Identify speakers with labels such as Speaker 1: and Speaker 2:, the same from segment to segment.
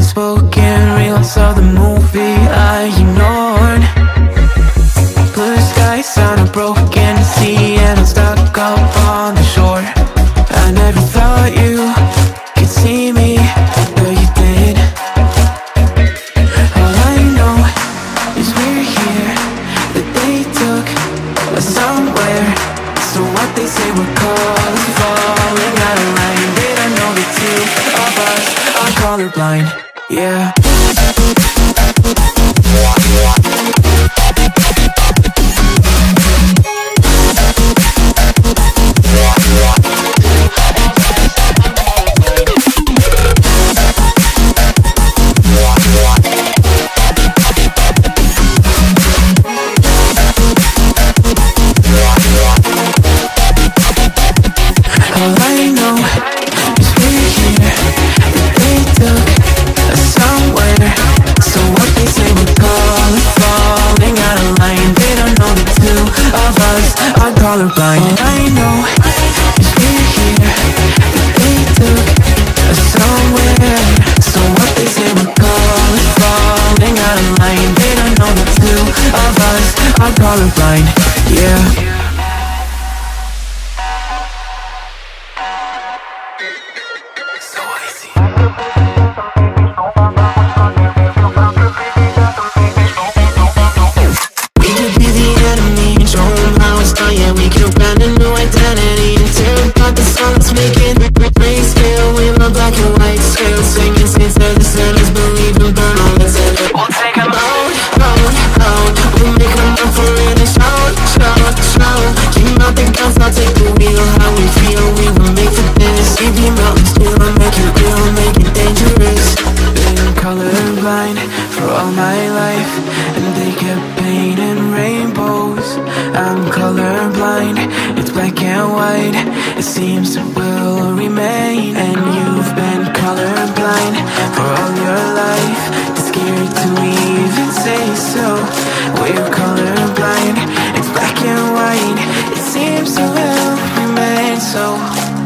Speaker 1: unspoken reels of the movie I ignored. Blue skies on a broken sea, and I'm stuck up on the shore. I never thought you could see me, but you did. All I know is we're here, that they took us somewhere. So what they say we're called, falling out of line. They don't know the two of us are colorblind, yeah. All I know is we're here, that they took us somewhere. So what they say we're called, falling out of line. They don't know the two of us are colorblind. All I know is we're here, that they took us somewhere. So what they say we're called, falling out of line. They don't know the two of us are colorblind, yeah. For all my life, and they kept painting rainbows. I'm colorblind, it's black and white. It seems it will remain. And you've been colorblind for all your life, too scared to even say so. We're colorblind, it's black and white. It seems it will remain so.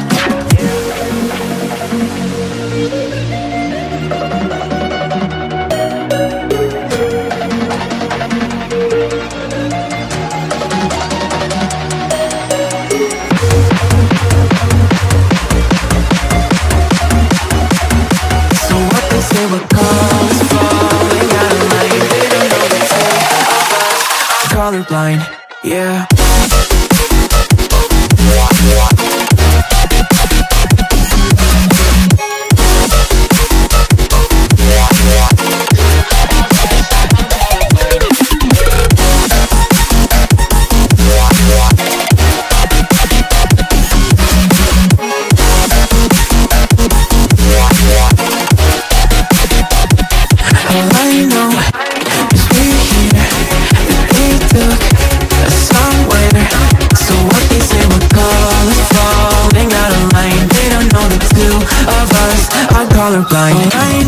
Speaker 1: Colorblind, yeah. All I know is we're here, that they took us somewhere. So what they say we're called, falling out of line. They don't know the two of us are colorblind.